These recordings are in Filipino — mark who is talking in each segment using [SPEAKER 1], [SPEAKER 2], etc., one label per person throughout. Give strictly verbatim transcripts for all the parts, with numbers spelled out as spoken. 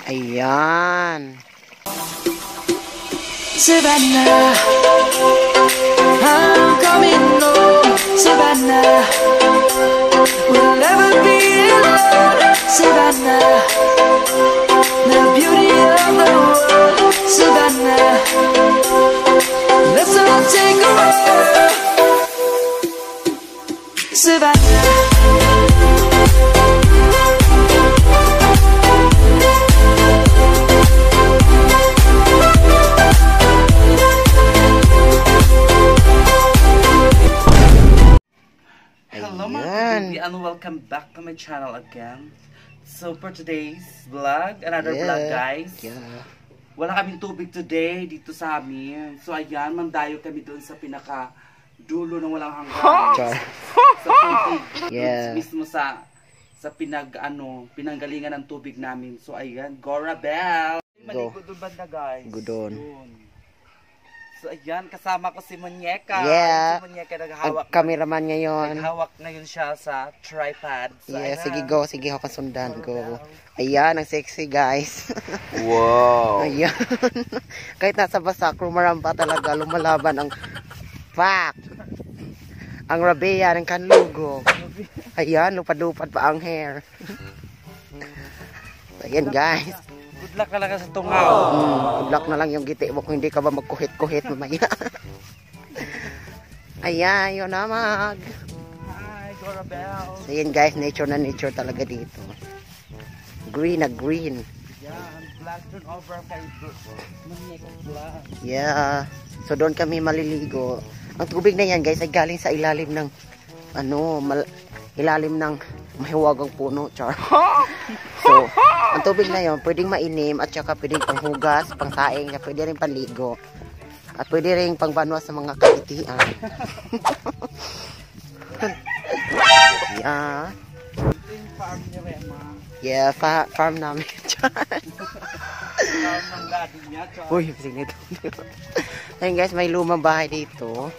[SPEAKER 1] Ayan.
[SPEAKER 2] Savannah, I'm coming home. Savannah, we'll never be alone. Savannah, the beauty of the world. Savannah, let's all take a walk. Savannah.
[SPEAKER 3] Hello mga kabibi and welcome back to my channel again. So for today's vlog, another
[SPEAKER 1] yeah.
[SPEAKER 3] vlog guys.
[SPEAKER 1] Yeah.
[SPEAKER 3] Wala kaming tubig today dito sa amin. So ayan, mandayo kami doon sa pinaka dulo ng walang hanggan. Sa tubig.
[SPEAKER 1] Yeah.
[SPEAKER 3] Mismo sa sa pinag ano, pinanggalingan ng tubig namin. So ayan, Gora Bell. Maligo doon banda guys.
[SPEAKER 1] Gudon.
[SPEAKER 3] So ayan, kasama ko si Muñeca.
[SPEAKER 1] Yeah.
[SPEAKER 3] Si Muñeca naghahawak.
[SPEAKER 1] Ang cameraman ngayon.
[SPEAKER 3] Naghahawak ngayon siya sa tripod. So,
[SPEAKER 1] yeah,
[SPEAKER 3] ayan.
[SPEAKER 1] sige go, sige ako sundan go. Ayan, ang sexy guys.
[SPEAKER 3] Wow.
[SPEAKER 1] Ayan. Kahit nasa basa, kumaramba talaga, lumalaban ang pak. Ang rabea ng kanlugo. Ayan, lupad-lupad pa ang hair. Ayan guys.
[SPEAKER 3] Good luck talaga sa tungaw.
[SPEAKER 1] Hmm, good luck na lang yung giti mo kung hindi ka ba magkuhit-kuhit mamaya. Ayan, yun na mag.
[SPEAKER 3] Hi, Gora Bell.
[SPEAKER 1] So yun guys, nature na nature talaga dito. Green na green.
[SPEAKER 3] Yan, black turn over kay Muñeca Black.
[SPEAKER 1] Yeah. So doon kami maliligo. Ang tubig na yan guys ay galing sa ilalim ng ano, mal ilalim ng mahiwagang puno, char. So, ang tubig na yon pwedeng mainim at saka pwedeng panghugas, pangsaing, pwede rin panligo. At pwede rin pangbanwa sa mga kaitian. Yeah.
[SPEAKER 3] Ito yung farm niya, Rema.
[SPEAKER 1] Yeah, fa farm namin.
[SPEAKER 3] Farm ng daddy niya, char.
[SPEAKER 1] Uy, sinito. Ayun guys, may lumang bahay dito.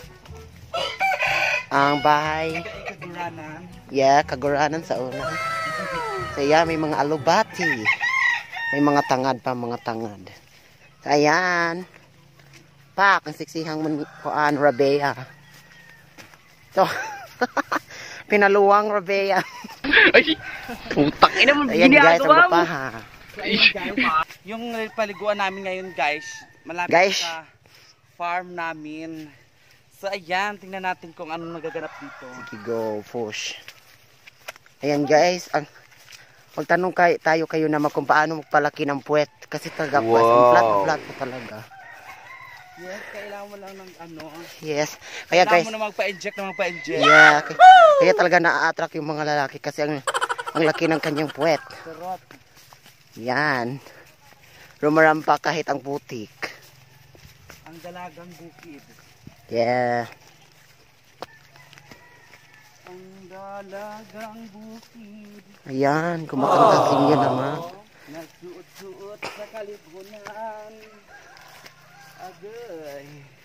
[SPEAKER 1] Ang bahay.
[SPEAKER 3] Kaguranan.
[SPEAKER 1] Yeah, kaguranan sa una. So yeah, may mga alubati. May mga tangad pa, mga tangad. So ayan. Pak, ang siksihang kuan, rabea. So, pinaluwang rabea.
[SPEAKER 3] Ay, putang ina mo,
[SPEAKER 1] ayan guys, ang bapaha.
[SPEAKER 3] So, ayun, guys, yung paliguan namin ngayon guys, malapit
[SPEAKER 1] guys.
[SPEAKER 3] sa farm namin. So ayan, tingnan natin kung ano nagaganap dito.
[SPEAKER 1] Sige, go, push. Ayan guys, ang magtanong kay, tayo kayo naman kung paano magpalaki ng puwet. Kasi talaga, wow. Ang flat-flat po talaga.
[SPEAKER 3] Yes, kailangan mo lang ng ano.
[SPEAKER 1] Yes. Kaya
[SPEAKER 3] kailangan
[SPEAKER 1] guys,
[SPEAKER 3] mo na magpa-inject na magpa-inject.
[SPEAKER 1] Yeah. Kaya, kaya talaga na-attract yung mga lalaki kasi ang, ang laki ng kanyang puwet.
[SPEAKER 3] Sarap.
[SPEAKER 1] Yan. Rumarampa kahit ang putik.
[SPEAKER 3] Ang dalagang bukid.
[SPEAKER 1] Yeah.
[SPEAKER 3] Ang dalagang bukid.
[SPEAKER 1] Ayan, kumakanta singin naman.
[SPEAKER 3] Nagsuot-suot sa kalibunan. Agay.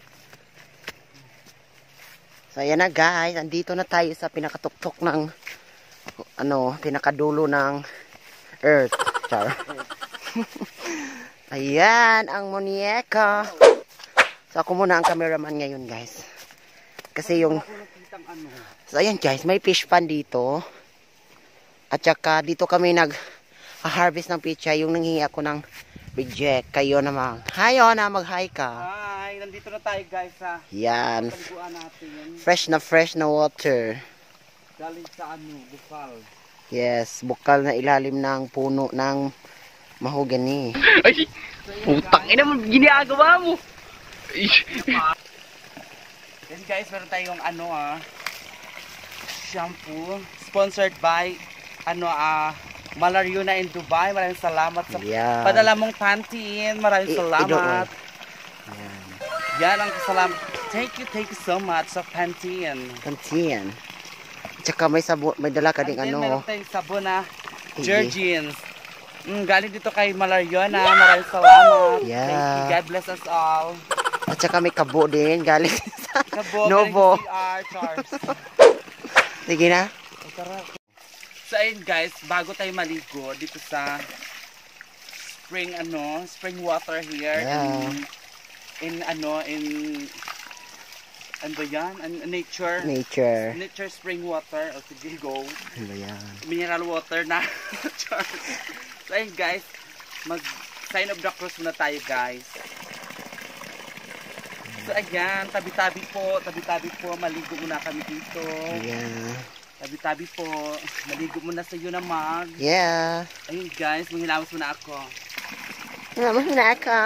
[SPEAKER 1] So ayan na guys, andito na tayo sa pinakatuktok ng ano, pinakadulo ng earth. Char. Ayan, ang Muñeca. So ako muna ang cameraman ngayon guys. Kasi yung so ayan guys, may fish pan dito. At saka dito kami nag-harvest ng pichay. Yung nanghingi ako ng reject. Kayo naman. Hayo na, mag-hi ka.
[SPEAKER 3] Hi, nandito na tayo guys ha.
[SPEAKER 1] Yan.
[SPEAKER 3] Paliguan natin.
[SPEAKER 1] Fresh na fresh na water.
[SPEAKER 3] Galing sa ano, bukal.
[SPEAKER 1] Yes, bukal na ilalim ng puno ng mahogany.
[SPEAKER 3] Ay, putang ina mo, ginagawa mo. Then guys, meron tayong ano ah, shampoo. Sponsored by, ano ah, Malaryuna in Dubai. Maraming salamat sa
[SPEAKER 1] Yeah.
[SPEAKER 3] padala mong Pantene. Maraming
[SPEAKER 1] I-
[SPEAKER 3] salamat.
[SPEAKER 1] Yan.
[SPEAKER 3] Yan ang salamat. Thank you, thank you so much sa Pantene.
[SPEAKER 1] Pantiyan. Tsaka may sabo, may dala ka ding
[SPEAKER 3] And then,
[SPEAKER 1] ano.
[SPEAKER 3] meron tayong sabon na
[SPEAKER 1] Sige.
[SPEAKER 3] Jergens. Mm, galing dito kay Malaryuna. Maraming salamat.
[SPEAKER 1] Yeah.
[SPEAKER 3] Thank you. God bless us all.
[SPEAKER 1] At saka may kabo din galing sa
[SPEAKER 3] Kabo,
[SPEAKER 1] Novo.
[SPEAKER 3] galing sa C R, Charles.
[SPEAKER 1] Sige na.
[SPEAKER 3] So ayun guys, bago tayo maligo dito sa spring ano, spring water here
[SPEAKER 1] Yeah.
[SPEAKER 3] in, in ano, in ano ba yan? An- nature.
[SPEAKER 1] Nature.
[SPEAKER 3] Nature spring water. O sige, go.
[SPEAKER 1] Ano ba yan?
[SPEAKER 3] Mineral water na. So ayun guys, mag sign of the cross muna tayo guys. So ayan, tabi-tabi po, tabi-tabi po, maligo muna kami dito.
[SPEAKER 1] Yeah.
[SPEAKER 3] Tabi-tabi po, maligo muna sa iyo na mag.
[SPEAKER 1] Yeah.
[SPEAKER 3] Ayun guys, manghilamos muna ako.
[SPEAKER 1] Naman na ka.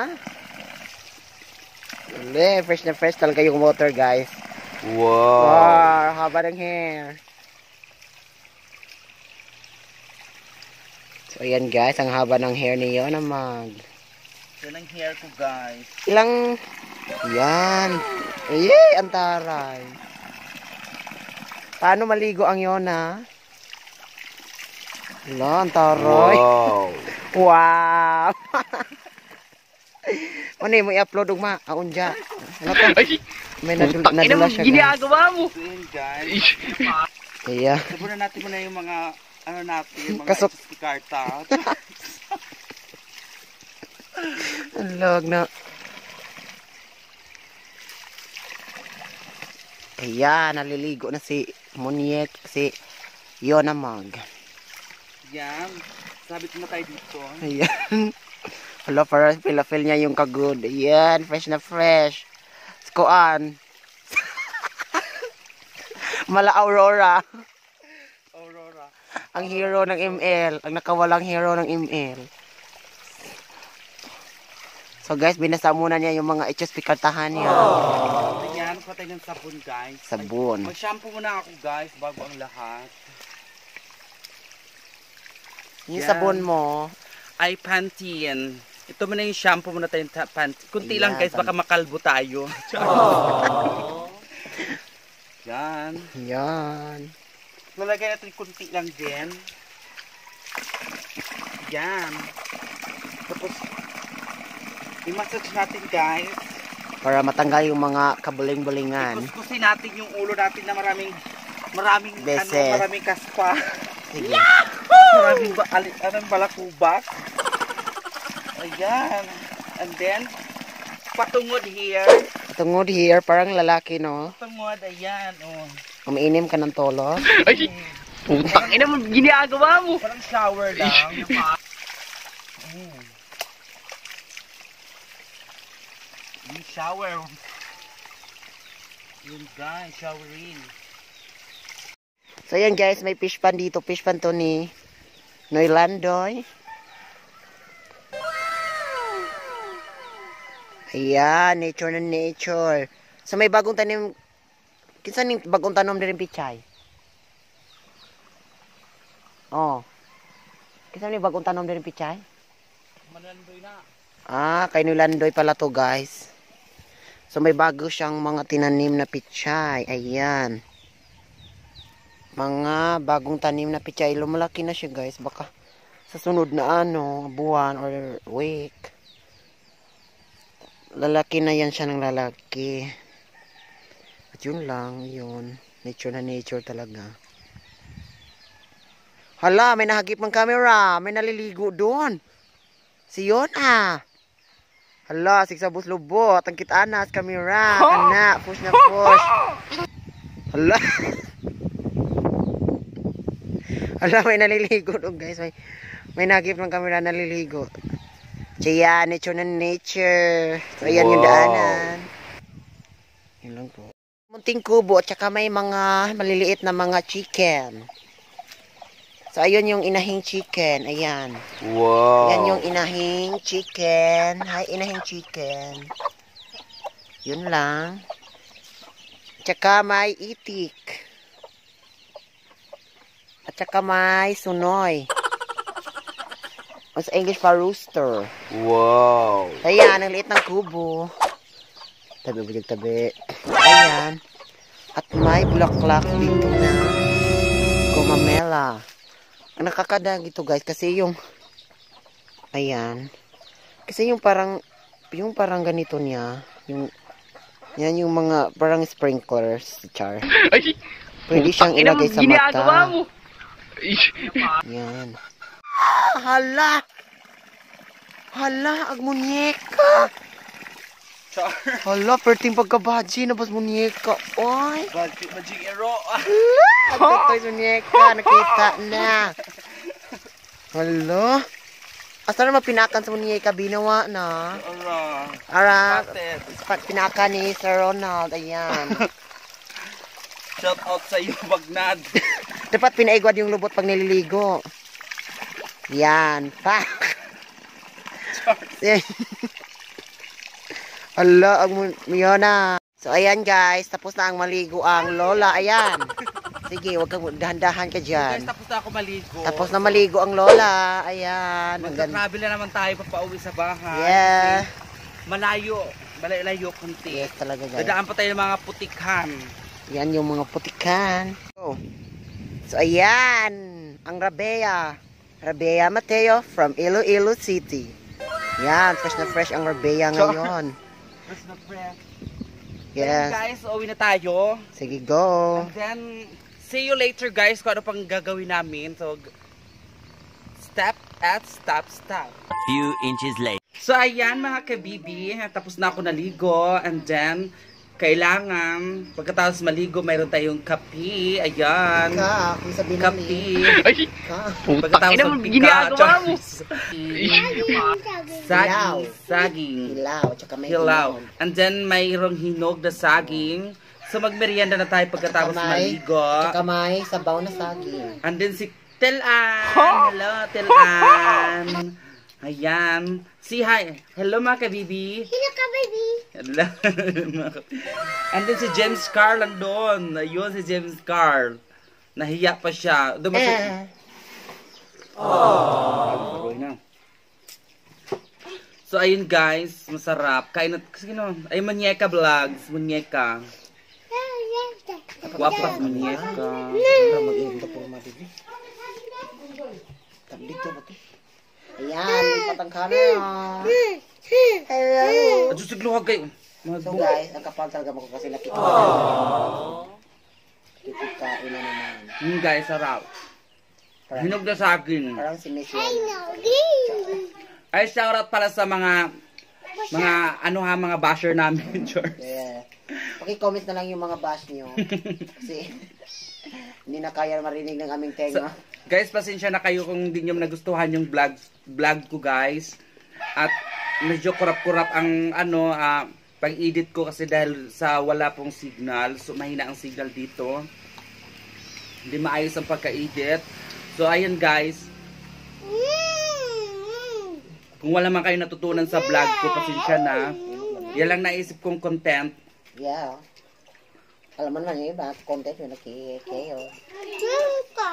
[SPEAKER 1] Uli, fresh na fresh talaga yung water, guys.
[SPEAKER 3] Wow!
[SPEAKER 1] Wow, haba ng hair. So, ayan guys, ang haba ng hair ni Yona Mag.
[SPEAKER 3] Yan ang hair ko guys.
[SPEAKER 1] Ilang... Yan. Yay, ang taray. Paano maligo ang Yona? Wala, ang taray.
[SPEAKER 3] Wow!
[SPEAKER 1] Wow! Ano mo i-upload ugma? Aun dya. Ano to? May nadul nadula siya.
[SPEAKER 3] Ginagawa mo! So yun guys.
[SPEAKER 1] Kaya.
[SPEAKER 3] Sabunan natin muna yung mga ano natin, yung mga
[SPEAKER 1] Kasok.
[SPEAKER 3] karta.
[SPEAKER 1] Ang lag na. Ayan, naliligo na si Moniet, si Yona Mag.
[SPEAKER 3] Yan. Sabit mo tayo dito.
[SPEAKER 1] Ayan. Hala, para feel niya yung kagod. Ayan, fresh na fresh. Skoan. Mala Aurora.
[SPEAKER 3] Aurora.
[SPEAKER 1] Ang hero ng M L. Ang nakawalang hero ng M L. So guys, binasa muna niya yung mga ichos pikartahan niya.
[SPEAKER 3] Oh. Ayan, patay ng sabon guys.
[SPEAKER 1] Sabon.
[SPEAKER 3] Mag-shampoo muna ako guys, bago ang lahat.
[SPEAKER 1] Yung
[SPEAKER 3] Yan.
[SPEAKER 1] sabon mo.
[SPEAKER 3] Ay, Pantene. Ito muna yung shampoo muna tayong Pantene. Kunti lang
[SPEAKER 1] Ayan,
[SPEAKER 3] guys, baka makalbo tayo.
[SPEAKER 1] Oh.
[SPEAKER 3] Yan.
[SPEAKER 1] Yan.
[SPEAKER 3] Lalagay natin kunti lang din. Yan. Tapos, i-massage natin guys.
[SPEAKER 1] Para matanggal yung mga kabuling-bulingan.
[SPEAKER 3] Kuskusin natin yung ulo natin na maraming, maraming,
[SPEAKER 1] Bese.
[SPEAKER 3] ano, maraming kaspa.
[SPEAKER 1] Sige.
[SPEAKER 3] Maraming ba, alit, anong balakubak. Ayan. And then, patungod here.
[SPEAKER 1] Tungod here, parang lalaki, no?
[SPEAKER 3] Patungod, ayan. Oh.
[SPEAKER 1] Umiinim ka ng tolo.
[SPEAKER 3] Ay! Putang ina mo, ginagawa mo! Parang shower lang. mm. Yung shower. Yun guys, showering.
[SPEAKER 1] So yan guys, may fish pan dito. Fish pan to ni Noy Landoy. Ayan, nature na nature. So may bagong tanim. Kinsa ning bagong tanom din pichay? Oh. Kinsa ning bagong tanom din pichay?
[SPEAKER 3] Manandoy na.
[SPEAKER 1] Ah, kay Noy Landoy pala to guys. So may bago siyang mga tinanim na pichay. Ayan. Mga bagong tanim na pichay. Lumalaki na siya guys. Baka sa sunod na ano, buwan or week. Lalaki na yan siya ng lalaki. At yun lang, yun. Nature na nature talaga. Hala, may nahagip ng camera. May naliligo doon. Si Yona. Hala, sigsabos lubot. Ang kitanas, camera. Kana, push na push. Hala. Hala, may naliligo doon guys. May, may nahagip ng camera naliligo. Kaya, nature na nature. So, ayan wow. Yung daanan. Yun lang po. Munting kubo, at saka may mga maliliit na mga chicken. So, ayun yung inahing chicken. Ayan.
[SPEAKER 3] Wow.
[SPEAKER 1] Ayan yung inahing chicken. Hi, inahing chicken. Yun lang. At saka may itik. At saka may sunoy. O sa English pa rooster.
[SPEAKER 3] Wow.
[SPEAKER 1] Ayan, ang liit ng kubo. Tabi, bujig tabi. Ayan. At may bulaklak dito na gumamela. Ang nakakada ito guys kasi yung ayan. Kasi yung parang yung parang ganito niya, yung yan yung mga parang sprinklers, char. Pwede siyang ilagay sa mata. Yan. Hala! Hala, ag munyeka.
[SPEAKER 3] Char.
[SPEAKER 1] Hala, perting pagkabaji na bas munyeka. Oy.
[SPEAKER 3] Baji, baji, ero.
[SPEAKER 1] Hala, ito yung munyeka. Nakita na. Hala. Asa na mapinakan sa munyeka? Binawa na.
[SPEAKER 3] Ara.
[SPEAKER 1] Ara.
[SPEAKER 3] Pated.
[SPEAKER 1] Pat pinakan ni Sir Ronald. Ayan.
[SPEAKER 3] Shout out sa iyo, Bagnad.
[SPEAKER 1] Dapat pinaigwad yung lubot pag nililigo. Yan. Pa. Ala, ang Miona. So, ayan guys. Tapos na ang maligo ang lola. Ayan. Sige, wag kang dahan-dahan ka dyan.
[SPEAKER 3] Guys, tapos na ako maligo.
[SPEAKER 1] Tapos na maligo ang lola. Ayan.
[SPEAKER 3] Magka-travel na naman tayo papauwi sa bahay.
[SPEAKER 1] Yeah.
[SPEAKER 3] Kasi malayo. Malayo konti.
[SPEAKER 1] Yes, talaga guys.
[SPEAKER 3] Dadaan pa tayo ng mga putikhan.
[SPEAKER 1] Yan yung mga putikan. So, so ayan. Ang Rabea. Rabea Mateo from Iloilo City. Yan, fresh na fresh ang Rabea ngayon.
[SPEAKER 3] Fresh na fresh.
[SPEAKER 1] Yes.
[SPEAKER 3] Then guys, uwi na tayo.
[SPEAKER 1] Sige, go.
[SPEAKER 3] And then, see you later guys kung ano pang gagawin namin. So, step at stop, stop.
[SPEAKER 4] Few inches later.
[SPEAKER 3] So, ayan mga kabibi. Tapos na ako naligo. And then, kailangan, pagkatapos maligo, mayroon tayong kape. Ayan.
[SPEAKER 1] Ka, kung sabihin
[SPEAKER 3] Kape.
[SPEAKER 1] Ka.
[SPEAKER 3] Pagkatapos ng pika. Saging. Saging.
[SPEAKER 1] Hilaw, tsaka may
[SPEAKER 3] Hilaw.
[SPEAKER 1] hinog.
[SPEAKER 3] And then, mayroong hinog na saging. So, magmerienda na tayo pagkatapos
[SPEAKER 1] Tsaka may-
[SPEAKER 3] maligo.
[SPEAKER 1] Tsaka may sabaw na saging.
[SPEAKER 3] And then si Telan. Hello, Telan. Ayan. Si hi. Hello mga kabibi.
[SPEAKER 5] Hello ka, baby.
[SPEAKER 3] Hello. And then si James Carl andun. Ayun si James Carl. Nahiya pa siya. Dumas
[SPEAKER 1] Eh.
[SPEAKER 3] Oh. Na. So ayun guys, masarap. Kain na kasi no. Ay Munyeka Vlogs, Munyeka. Guwapas Munyeka.
[SPEAKER 1] Para mag-iinda po mabili. Tam dito ba ito? Ayan, lipat ang camera. Hello.
[SPEAKER 3] At susigluhag kayo.
[SPEAKER 1] So guys, ang kapal talaga mo kasi nakita. Oh. Kikikain na naman.
[SPEAKER 3] Hmm guys, sarap. Hinog na saging.
[SPEAKER 1] Parang si Miss
[SPEAKER 5] I
[SPEAKER 1] Yan.
[SPEAKER 5] know this.
[SPEAKER 3] Ay, shoutout pala sa mga mga ano ha, mga basher namin, George.
[SPEAKER 1] Yeah. Paki-comment na lang yung mga bash nyo. Kasi hindi na kaya marinig ng aming tenga.
[SPEAKER 3] Guys, pasensya na kayo kung hindi nyo nagustuhan yung vlog, vlog ko, guys. At medyo kurap-kurap ang ano, ah, pag-edit ko kasi dahil sa wala pong signal. So, mahina ang signal dito. Hindi maayos ang pagka-edit. So, ayun guys. Kung wala man kayo natutunan sa vlog ko, pasensya na. Yan lang naisip kong content.
[SPEAKER 1] Yeah. Alam mo naman yung iba, content yun nakikayo.
[SPEAKER 5] Tinka.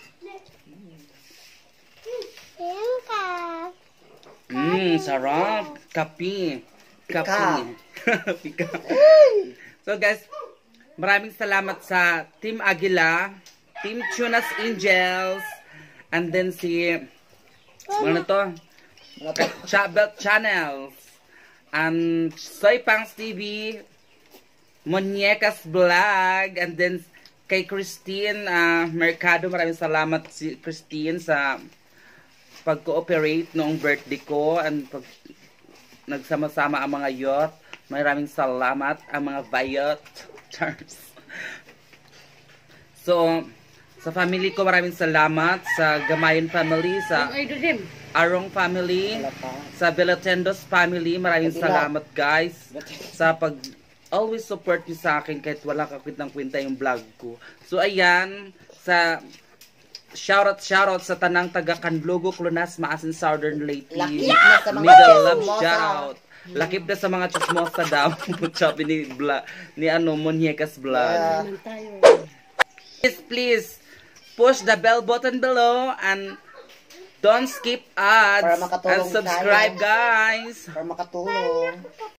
[SPEAKER 5] Tinka.
[SPEAKER 3] Mmm, sarap. Kapi. Kapi. Pika. So guys, maraming salamat sa Team Aguila, Team Tunas Angels, and then si, ano to? Chabelt Channels, and Soy Pangs T V, Munyekas Vlog, and then kay Christine uh, Mercado. Maraming salamat si Christine sa pag-cooperate noong birthday ko and pag nagsama-sama ang mga youth. Maraming salamat ang mga bayot. Charles. So, sa family ko maraming salamat, sa Gamayan family, sa Arong family, sa Belatendos family, maraming salamat guys sa pag always support niyo sa akin kahit wala kakwit ng kwenta yung vlog ko. So ayan, sa shoutout shoutout sa tanang taga Canlogo, Clunas, Maasin, Southern Leyte,
[SPEAKER 1] Lakip na sa mga
[SPEAKER 3] Middle Love
[SPEAKER 1] chismosa.
[SPEAKER 3] shoutout. Lakip na sa mga chismosa daw. Sabi ni, Bla, ni ano, Munyekas Vlog. Please, please, push the bell button below and don't skip ads
[SPEAKER 1] Para makatulong
[SPEAKER 3] and subscribe
[SPEAKER 1] tayo.
[SPEAKER 3] guys.
[SPEAKER 1] Para makatulong.